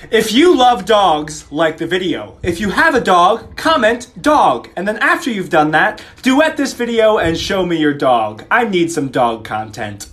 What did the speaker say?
If you love dogs, like the video. If you have a dog, comment dog. And then after you've done that, duet this video and show me your dog. I need some dog content.